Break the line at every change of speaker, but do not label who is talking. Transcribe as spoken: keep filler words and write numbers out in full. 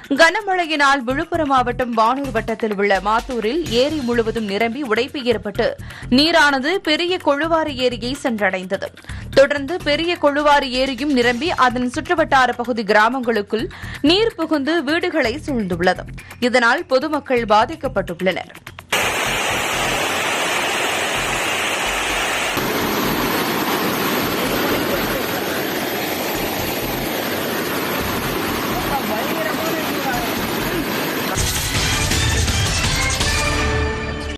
கனமழையினால் விழுப்புரம் மாவட்டம் வானூர் வட்டத்தில் உள்ள மாத்தூரில் ஏரி முழுவதும் நிரம்பி உடைப்பு ஏற்பட்டு நீரானது பெரிய கொழுவாறு ஏரியை சென்றடைந்தது. தொடர்ந்து பெரிய கொழுவாறு ஏரியும் நிரம்பி அதன் சுற்றுவட்டார பகுதி கிராமங்களுக்குள் நீர் புகுந்து வீடுகளை சூழ்ந்துள்ளது. இதனால் பொதுமக்கள் பாதிக்கப்பட்டுள்ளனர்.